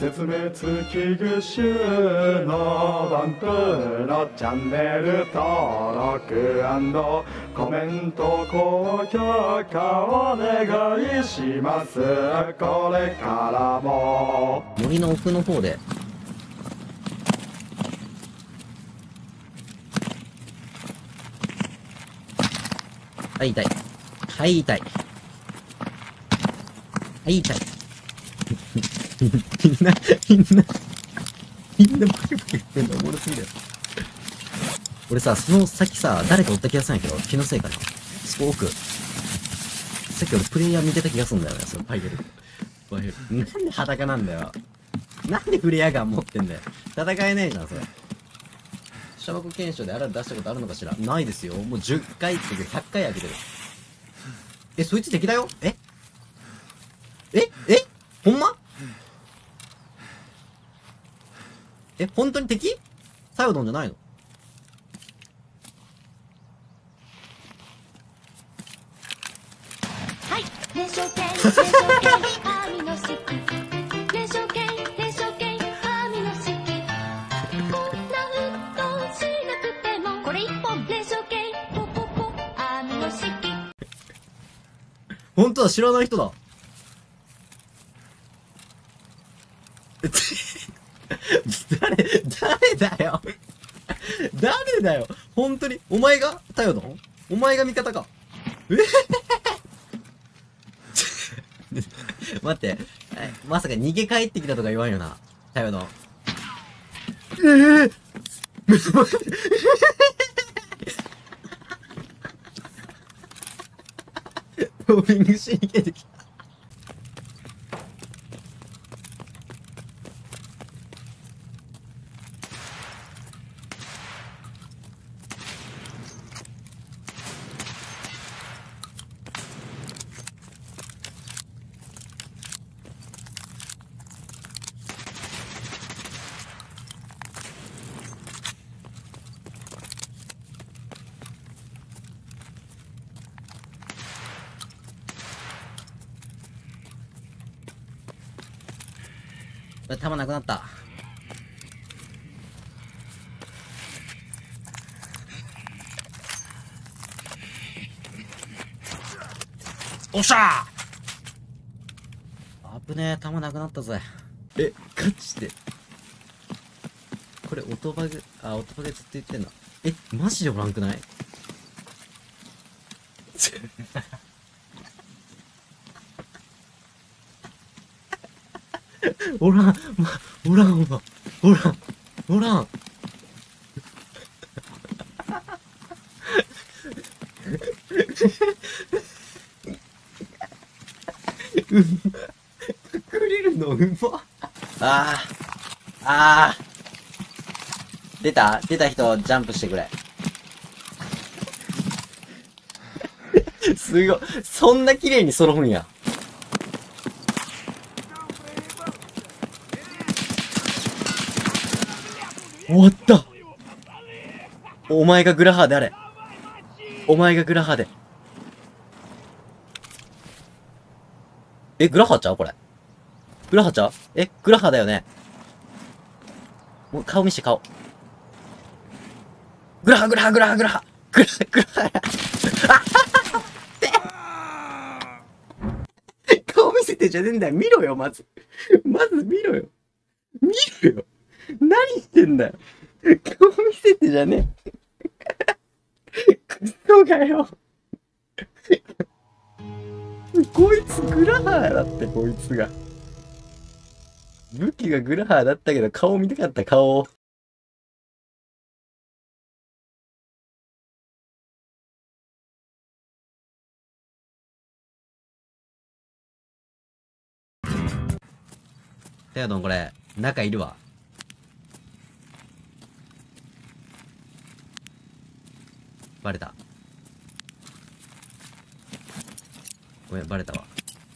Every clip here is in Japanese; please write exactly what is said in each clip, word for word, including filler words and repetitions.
絶滅危惧種のバンプのチャンネル登録&コメント高評価お願いします。これからも森の奥の方ではい痛いはい痛いはい痛いみんなみんなみんなバキバキ言ってんのおもろすぎだよ。俺さ、その先さ、誰かおった気がするんやけど、気のせいかな。すごくさっき俺プレイヤー見てた気がするんだよね、そのパイゲル。パイゲルなんで裸なんだよ。なんでフレアガン持ってんだよ。戦えねえじゃんそれ。シャバコ検証であれ出したことあるのかしら。ないですよ。もうじゅっかいってひゃっかい開けてる。え、そいつ敵だよ。えええほんまえ、本当に敵サヨドンじゃないの？ はい、連勝剣、連勝剣、網の式。連勝剣、連勝剣、網の式。こんな運動しなくても、これ一本、連勝剣、ポポポ、網の式。 本当だ、知らない人だ。誰、誰だよ。誰だよ。本当に。お前がタヨドン？お前が味方か。え待って。まさか逃げ帰ってきたとか言わんよな。タヨドン。ええトーピングしに行けてきた。弾なくなった。おっしゃー。危ねえ、弾なくなったぜ。え、ガチでこれ音バグ、あ、音バグずっと言ってんの。え、マジでおらんくない？おらん、ま、おらんわ。おらん、おらん。うま。隠れるのうま。ああ。ああ。出た？出た人、ジャンプしてくれ。すごい。そんな綺麗に揃うんや。終わった。お前がグラハーであれ。お前がグラハーで。え、グラハーちゃうこれ。グラハーちゃう？え、グラハーだよね。もう顔見して顔。グラハーグラハーグラハーグラハーグラハーグラハー顔見せてじゃねえんだよ。見ろよ、まず。まず見ろよ。見ろよ。何してんだよ。顔見せてじゃねえ。クソがよ。こいつグラハーだって、こいつが。武器がグラハーだったけど、顔見たかった、顔を。テヤドンこれ、中いるわ。バレた。ごめん、バレたわ。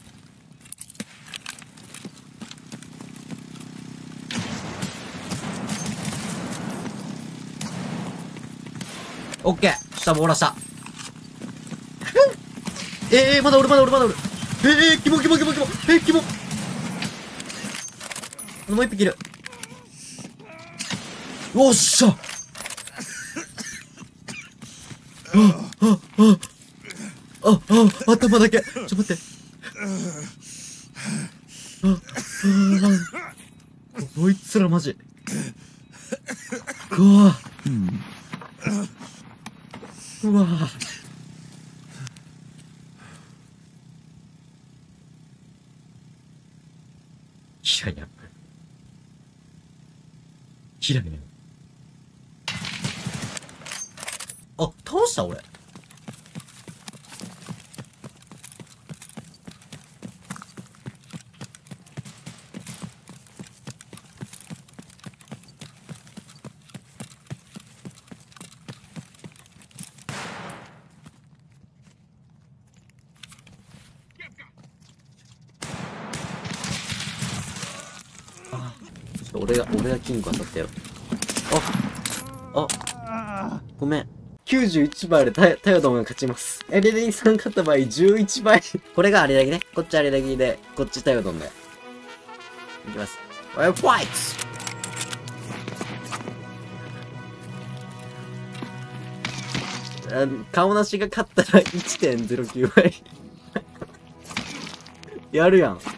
オッケー、下ボーラした。えー、まだおるまだおるまだおる。えー、キモキモキモキモ。えー、キモ。 もう一匹いる。おっしゃ。あ、あ、あ、あ、あ、頭だけ。ちょっと待って。あ、あ、こいつらマジ。うわ。うわ。いやいや。ひらね。あ、倒した俺。あ、ちょっと俺が、俺が金庫当たったよ。あ、あ、ごめん。きゅうじゅういちばいでタタヨドンが勝ちます。エレレギさん勝った場合じゅういちばい。これがアレレギね。こっちアレレギで、こっちタヨドンで。いきます。ファイトあ顔なしが勝ったら いってんゼロきゅう 倍。やるやん。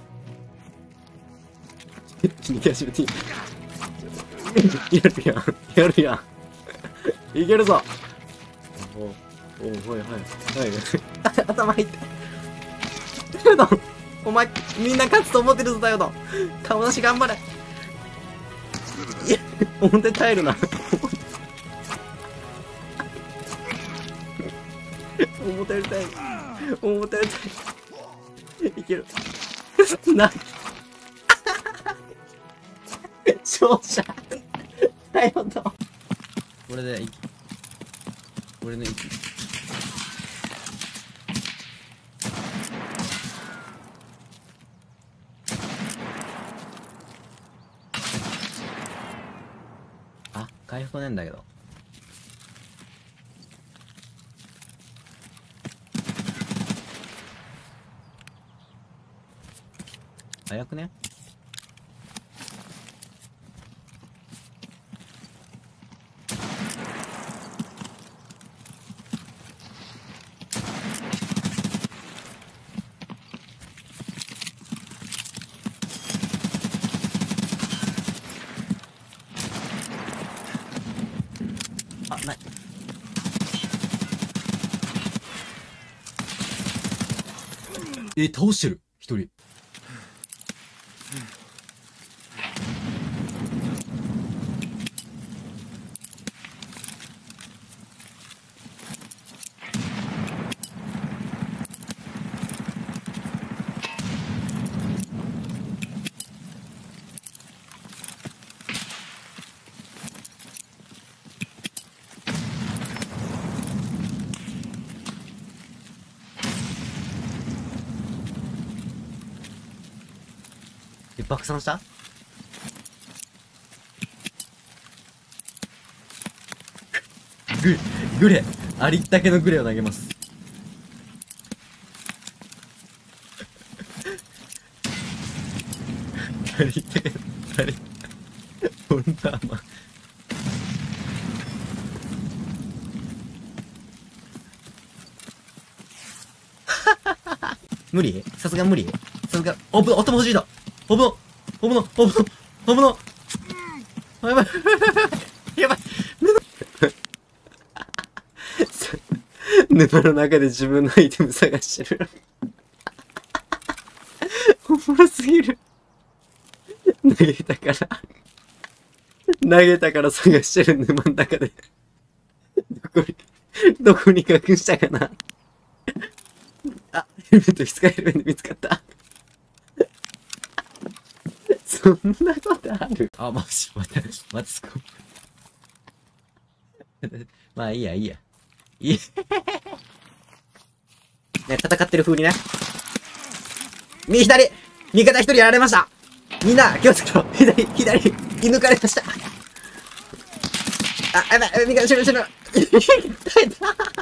逃げ始めていい。やるやん。やるやん。いけるぞ。おお、はいはい。はい。頭入って。タヨドン、お前、みんな勝つと思ってるぞ、タヨドン。顔なし頑張れ。いや、表耐えるな。表やりたい。表やりたい。いける。な。勝者。タヨドン。これでいき。これのいき。あ、回復ねえんだけど。早くね？あ、ない。え、倒してる。一人。え、爆散した？グ、グレ。ありったけのグレを投げます。ありったけの、あり、ボンダーマン。無理？さすが無理？さすが、おぶ、頭欲しいだ。おぶの、おぶの、おぶの、おぶの。やばい、やばい、沼の中で自分のアイテム探してる。おもろすぎる。投げたから、投げたから探してる沼の中で。どこに、どこに隠したかな。あ、ヘルメット、使えるヘルメット見つかった。そんなことある？あ、マジ、待って、待って、スコープ。まあいいや、いいや。いい。ね、戦ってる風にね。右左味方一人やられました。みんな、気をつけろ。左、左、射抜かれました。あ、やばい、味方、後ろ、後ろ。耐え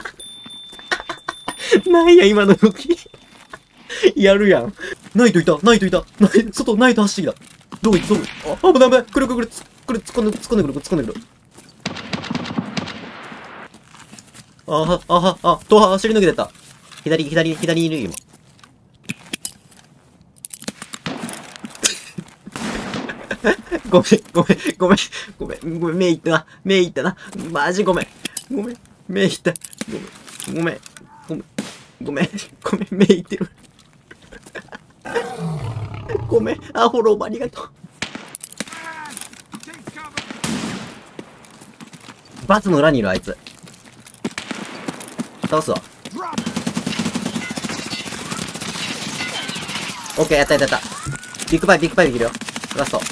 た。なんや、今の動き。やるやん。ナイトいた、ナイトいた。ナイ外、ナイト走ってきた。 どこ行くどこあ、危ない危ない。くるくるくる、つくる、突っ込んで、突っ込んでくる、突っ込んでくる。あは、あは、あ、とは、走り抜けてった。左、左、左にいる今。ごめん、ごめん、ごめん、ごめん、ごめん、目いったな、目いったな。マジごめん。ごめん、目いった。ごめん、ごめん、ごめん、ごめん、目いってる。ごめん、あ、フォローもありがとう。バツの裏にいるあいつ。倒すわ。オッケー、やったやったやった。ビッグパイ、ビッグパイできるよ。ラスト。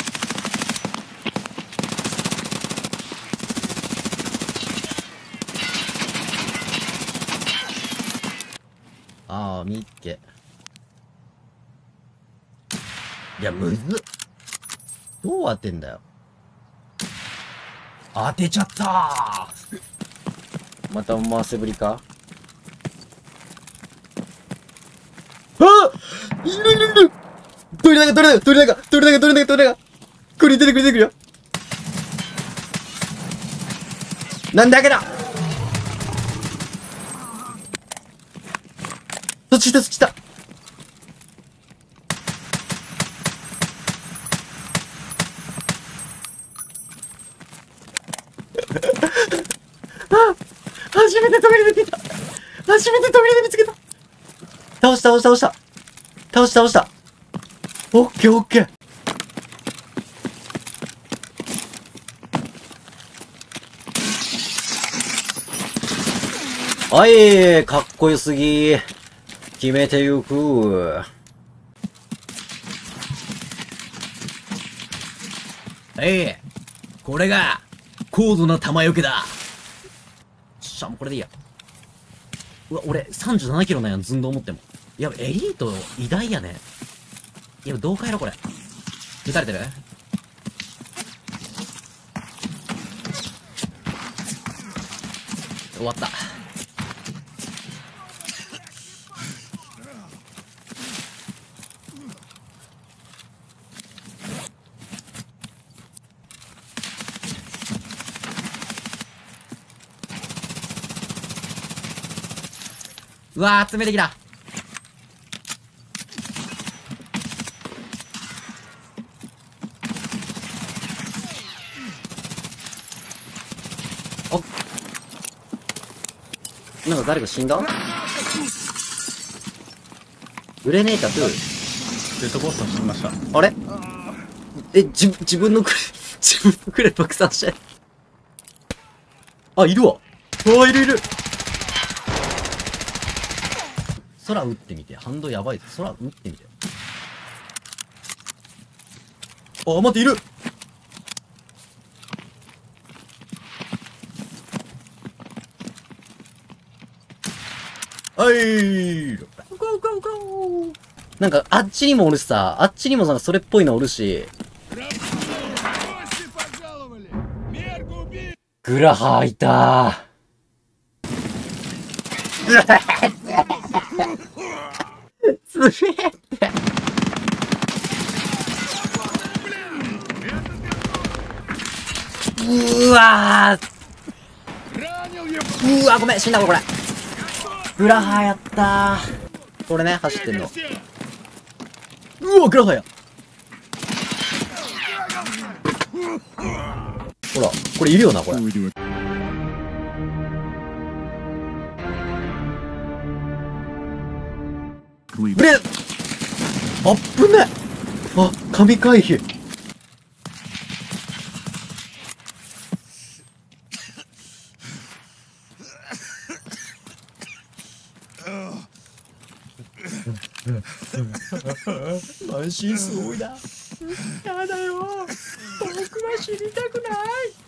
あー、みっけ。いや、むずっ。どう当てんだよ。当てちゃったー。また思わせぶりか。あっ、いるいるいる。鳥だか鳥だか鳥だか鳥だか鳥だか鳥だか。これ出てくる出てくるよ。なんだけだ。そっちだそっちだ。あ、初めて扉で見つけた。初めて扉で見つけた。倒した倒した倒した。倒した倒した。オッケーオッケー。はい、かっこよすぎ。決めてゆく。はい、これが高度な弾よけだ。よっしゃ、もうこれでいいや。うわ、俺さんじゅうななキロなんや、ずんどう持っても。いや、エリート偉大やね。いや、どうかやろこれ。撃たれてる？終わった。うわー、詰めてきた。お、なんか誰か死んだ？グレネータートゥー。 ジェットコースター死にました。 あれえ、じ、自分のクレ、自分のクレ爆散して。あ、いるわ。うわ、いるいる。空撃ってみて。反動やばいぞ。空撃ってみて。あ、待って、いる。はいー。なんか、あっちにもおるしさ、あっちにもなんかそれっぽいのおるし。グラハーいたー。つめえって。うわー。うわー、ごめん、死んだこれ。グラハーやったー。これね、走ってんの。うわ、グラハーや。ほら、これいるよな、これ。で、あっぶね。あ、神回避。満身すごいな。やだよ。僕は死にたくない。